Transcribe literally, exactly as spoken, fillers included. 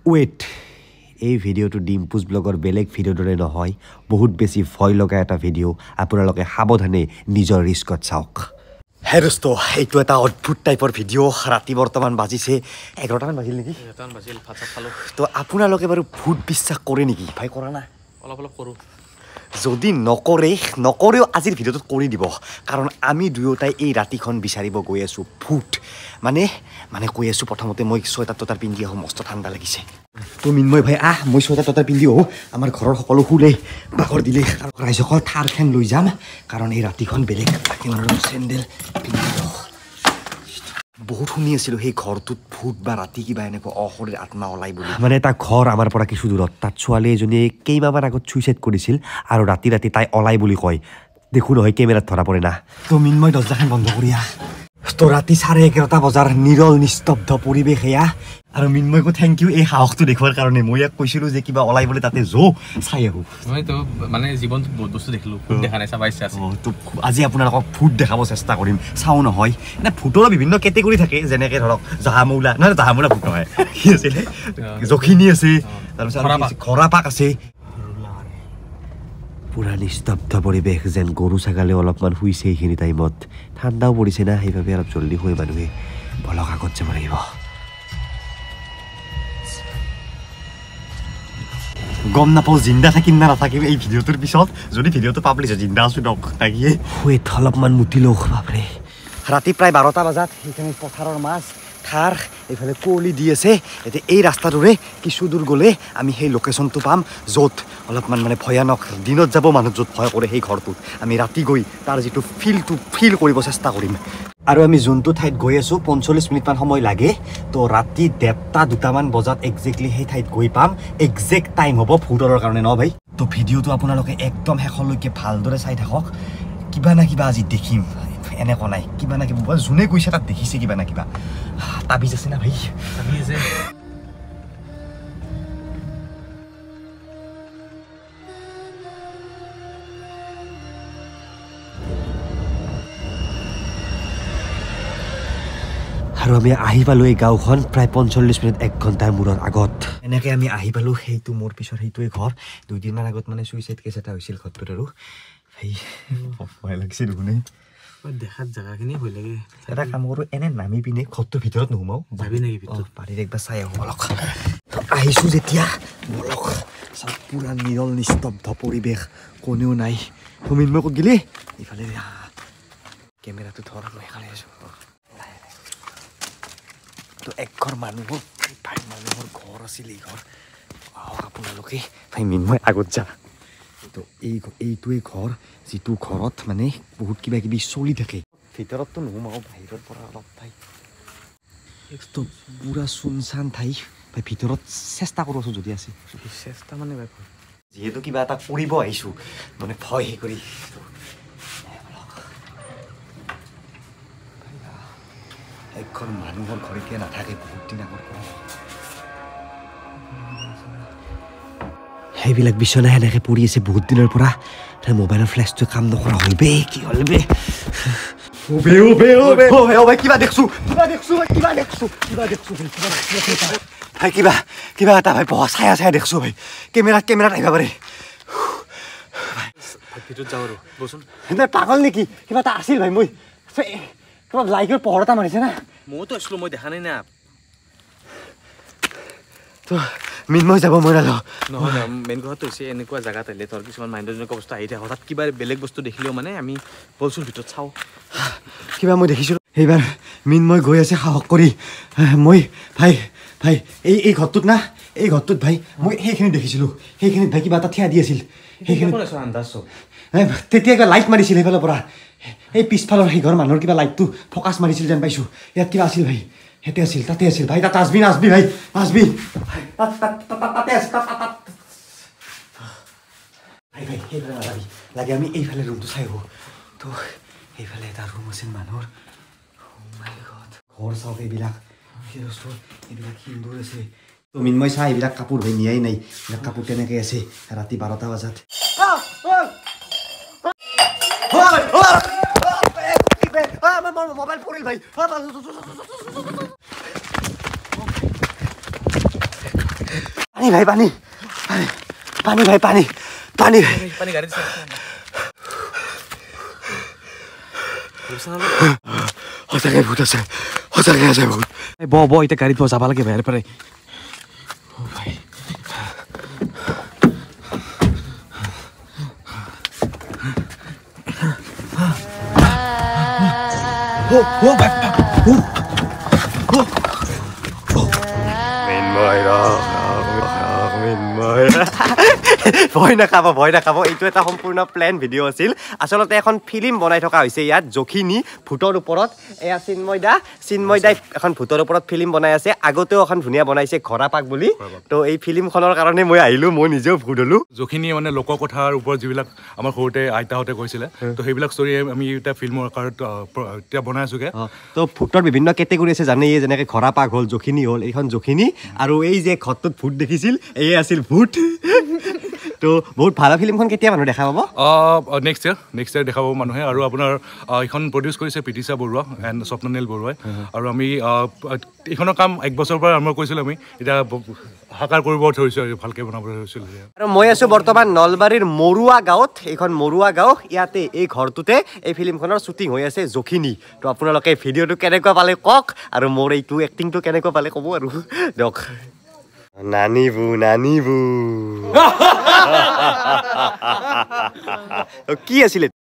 Wait এই ভিডিওটো ডিম্পুজ ব্লগৰ বেলেগ ভিডিঅ' দৰে নহয় বহুত বেছি ভয় লগা এটা ভিডিঅ' আপোনালোকে সাৱধানে নিজৰ ৰিস্কত চাওক হে দোস্ত এইটো এটা অদ্ভুত টাইপৰ ভিডিঅ' ৰাতি বৰ্তমান বাজিছে এঘাৰটামান বাজিল নেকি এঘাৰটামান বাজিল ভাত চাত খালোঁ তো আপোনালোকে বাৰু ভূত বিশ্বাস কৰে নেকি ভাই কৰা না অলপ অলপ কৰোঁ যদি নকৰে নকৰেও আজিৰ ভিডিঅ'টোত কৰি দিব কাৰণ আমি দুয়োটাই এই ৰাতিখন বিচাৰিব গৈ আছোঁ ভূত মানে মানে কৈ আছোঁ প্ৰথমতে মই ছয়টা ততাৰ পিন্ধি আহোঁ মস্ত ঠাণ্ডা লাগিছে তো মিন্ময় ভাই আহ মই ছয়টা ততাৰ পিন্ধি আহোঁ আমাৰ ঘৰৰ সকলো শুলে বাঘৰ দিলে আৰু ৰাইজসকল থাৰখন লৈ যাম কাৰণ এই ৰাতিখন বেলেগ চেণ্ডেল পিন্ধি বহুত শুনি আছিলোঁ সেই ঘৰটোত ভূত বা ৰাতি কিবা এনেকুৱা অশৰীৰ আত্মা ওলাই বুলি মানে এটা ঘৰ আমাৰ পৰা কিছু দূৰত তাত ছোৱালী এজনীয়ে কেইমাহমান আগত চুইচাইড কৰিছিল আৰু ৰাতি ৰাতি তাই ওলাই বুলি কয় দেখোঁ নহয় কেমেৰাত ধৰা পৰে না তো মিন্ময় দৰ্জাখন বন্ধ কৰি আহ তো ৰাতি চাৰে এঘাৰটা বজাৰ নিৰল নিস্তব্ধ পৰিৱেশ এয়া আৰু মিন্ময়কো থেংক ইউ এই সাহসটো দেখুৱাৰ কাৰণে মই ইয়াক কৈছিলোঁ যে কিবা ওলাই বুলি তাতে যৌ চাই আহোঁ মইতো মানে জীৱনত বহুত বস্তু দেখিলোঁ ভূত দেখা নাই চাব ইচ্ছা আছে তো আজি আপোনালোকক ভূত দেখাব চেষ্টা কৰিম চাওঁ নহয় এনে ভূতৰো বিভিন্ন কেটেগৰী থাকে যেনেকৈ ধৰক জাহামৌলা নহয় জাহামৌলা ভূত নহয় কি আছিলে জখিনী আছে তাৰপিছত খৰাপাক আছে পুৰা নিস্তব্ধ পৰিৱেশ যেন গৰু ছাগালে অলপমান শুইছে এইখিনি টাইমত ঠাণ্ডাও পৰিছে না সেইবাবে অলপ জল্দি শুই মানুহে বলক আগত যাব লাগিব গম নাপাওঁ জিন্দা থাকিম না নাথাকিম এই ভিডিঅ'টোৰ পিছত যদি ভিডিঅ'টো পাব্লিছ হয় জিন্দা আছোঁ দক তাকিয়ে শুৱেত অলপমান মুতি লওঁ বাপৰে ৰাতি প্ৰায় বাৰটা বজাত সেইখিনি পথাৰৰ মাছ থাৰ এইফালে কুঁৱলী দি আছে এতিয়া এই ৰাস্তাটোৰে কিছু দূৰ গ'লে আমি সেই লোকেশ্যনটো পাম য'ত অলপমান মানে ভয়ানক দিনত যাব মানুহ য'ত ভয় কৰে সেই ঘৰটোত আমি ৰাতি গৈ তাৰ যিটো ফিলটো ফিল কৰিব চেষ্টা কৰিম আৰু আমি যোনটো ঠাইত গৈ আছোঁ পঞ্চল্লিছ মিনিটমান সময় লাগে তো ৰাতি ডেৰটা দুটামান বজাত একজেক্টলি সেই ঠাইত গৈ পাম একজেক্ট টাইম হ'ব ভূতৰ কাৰণে ন ভাই তো ভিডিঅ'টো আপোনালোকে একদম শেষলৈকে ভালদৰে চাই থাকক কিবা না কিবা আজি দেখিম এনেকুৱা নাই কিবা না কিবা যোনে গৈছে তাত দেখিছে কিবা না কিবা তাবিজ আছে না ভাই তাবিজ আছে আৰু আমি আহি পালোঁ এই গাঁওখন প্ৰায় পঞ্চল্লিছ মিনিট এক ঘণ্টাৰ মূৰৰ আগত এনেকৈ আমি আহি পালোঁ সেইটো মোৰ পিছত সেইটোৱে ঘৰ দুইদিনমান আগত মানে চুইচাইড কেছ এটা হৈছিল ঘৰটোত আৰু ভাই ভয় লাগিছে দেখোনে দেখাত জেগাখিনি ভয় লাগে এটা কাম কৰোঁ এনে নামি পিনে ঘৰটোৰ ভিতৰত নোসোমাওঁ যাবি নেকি ভিতৰত পানীত একবাৰ চাই আহোঁ বলক আহিছোঁ যেতিয়া বলক চাওক পূৰা নিৰল নিস্তব্ধ পৰিৱেশ কোনেও নাই তুমি মই ক'ত গেলি ইফালে কেমেৰাটো ধৰ মই খালি আছোঁ তো একঘৰ মানুহৰ ভাই মানুহৰ ঘৰ আছিল এই ঘৰ আহক আপোনালোকে ভাই মিন্ময় আগত যা তো এই এইটোৱে ঘৰ যিটো ঘৰত মানে বহুত কিবা কিবি চলি থাকে ভিতৰততো নোসোমাওঁ বাহিৰৰ পৰা অলপ ঠাই তো পূৰা চুনচান ঠাই ভাই ভিতৰত চেষ্টা কৰোঁ যদি আছে চেষ্টা মানে ভাই যিহেতু কিবা এটা কৰিব আহিছোঁ মানে ভয় হে কৰি একঘৰ মানুহৰ ঘৰকে নাথাকে বহুত দিন আগৰ পৰা সেইবিলাক বিচনা এনেকৈ পৰি আছে বহুত দিনৰ পৰা তাৰ মোবাইলৰ ফ্লেছটো কাম নকৰা হ'ল বে কি হ'ল বে কিবা দেখছোঁ কিবা দেখছোঁ কিবা দেখছোঁ কিবা দেখছোঁ ভাই কিবা কিবা এটা ভাই বহা চায়া চায়া দেখছোঁ ভাই কেমেৰাত কেমেৰাত আহিব পাৰে ভিতৰত যাওঁ আৰু বচোন পাগল নেকি কিবা এটা আছিল ভাই মই কিবা লাইকৰ পোহৰ এটা মাৰিছে না মইতো আছিলোঁ মই দেখা নাই না তো মিন্ময় যাব মই নাযাওঁ নহয় নহয় মেইন কথাটো হৈছে এনেকুৱা জেগাত আহিলে ধৰ কিছুমান মাইণ্ডৰ যেনেকুৱা বস্তু আহি থাকে হঠাৎ কিবা বেলেগ বস্তু দেখিলেও মানে আমি বলচোন ভিতৰত চাওঁ কিবা মই দেখিছিলোঁ সেইবাৰ মিন্ময় গৈ আছে সাহস কৰি মই ভাই ভাই এই এই ঘৰটোত না এই ঘৰটোত ভাই মই সেইখিনি দেখিছিলোঁ সেইখিনিত ভাই কিবা এটা থিয়া দি আছিল সেইখিনি তেতিয়া কিবা লাইট মাৰিছিল সেইফালৰ পৰা এই পিছফালৰ সেই ঘৰ মানুহৰ কিবা লাইটটো ফ'কাছ মাৰিছিল যেন পাইছোঁ ইয়াত কিবা আছিল ভাই হেতে আছিল তাতে আছিল ভাই তাত আছবি নাচবি ভাই আছবি তাতে আছে ভাই ভাই সেইফালে নাযাবি লাগে আমি এইফালে ৰুমটো চাই আহোঁ তো সেইফালে এটা ৰুম আছিল মানুহৰ ঘৰ চাওক এইবিলাক এইবিলাক সিন্দুৰ আছে তো মিন্ময় চাই এইবিলাক কাপোৰ ভাই নিয়াই নাই এইবিলাক কাপোৰ তেনেকৈ আছে ৰাতি বাৰটা বজাত মোবাইল পৰিল ভাই ভাই পানী পানী ভাই পানী পানী পানী গাড়ী দিছে সঁচাকে ভূত আছে সঁচাকে আছে ভূত ব ব এতিয়া গাড়ীত যাব লাগে ভাই পাৰে Oh, oh, back, back. Oh, oh, oh. Minmoy, Minmoy. ভয় নাখাব ভয় নাখাব এইটো এটা সম্পূৰ্ণ প্লেন ভিডিঅ' আছিল আচলতে এখন ফিল্ম বনাই থকা হৈছে ইয়াত জখিনী ভূতৰ ওপৰত এয়া চিন্ময় দা চিন্ময় দাই এখন ভূতৰ ওপৰত ফিল্ম বনাই আছে আগতেও এখন ধুনীয়া বনাইছে ঘৰা পাক বুলি তো এই ফিল্মখনৰ কাৰণে মই আহিলো মই নিজেও ভূত হলো জখিনী মানে লোককথাৰ ওপৰত যিবিলাক আমাৰ সৰুতে আইতাহঁতে কৈছিলে তো সেইবিলাক ষ্টৰী আমি এটা ফিল্মৰ কাৰত এতিয়া বনাই আছোগে তো ভূতৰ বিভিন্ন কেটেগৰী আছে জানে এই যেনেকৈ ঘৰা পাক হ'ল জখিনী হ'ল এইখন জখিনী আৰু এই যে ঘৰটোত ভূত দেখিছিল এই আছিল ভূত তো বহুত ভাল ফিল্মখন কেতিয়া মানুহ দেখা পাব নেক্সট ইয়াৰ নেক্সট ইয়াৰ দেখাব মানুহে আৰু আপোনাৰ এইখন প্ৰডিউচ কৰিছে পিটিছা বৰুৱা এণ্ড স্বপ্ননীল বৰুৱাই আৰু আমি এইখনৰ কাম এক বছৰৰ পৰা আৰম্ভ কৰিছিলোঁ আমি এতিয়া সাকাৰ কৰিব ধৰিছোঁ আৰু ভালকৈ বনাব ধৰিছিলোঁ আৰু মই আছোঁ বৰ্তমান নলবাৰীৰ মৰুৱা গাঁৱত এইখন মৰুৱা গাঁও ইয়াতে এই ঘৰটোতে এই ফিল্মখনৰ শ্বুটিং হৈ আছে জখিনী তো আপোনালোকে ভিডিঅ'টো কেনেকুৱা পালে কওক আৰু মোৰ এইটো এক্টিংটো কেনেকুৱা পালে ক'ব আৰু দিয়ক নানিবু নানিবু কি আছিলে